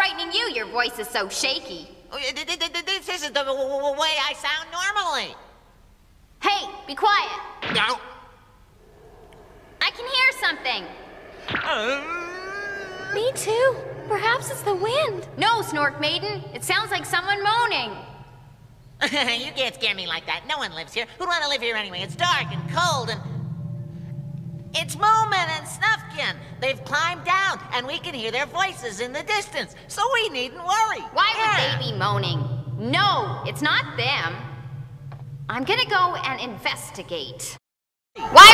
frightening you? Your voice is so shaky. This isn't the way I sound normally. Hey, be quiet. No. I can hear something. Me too. Perhaps it's the wind. No, Snork Maiden. It sounds like someone moaning. You can't scare me like that. No one lives here. Who'd want to live here anyway? It's dark and cold and... It's Moomin and Snufkin. They've climbed down, and we can hear their voices in the distance, so we needn't worry. Why would they be moaning? No, it's not them. I'm gonna go and investigate. Why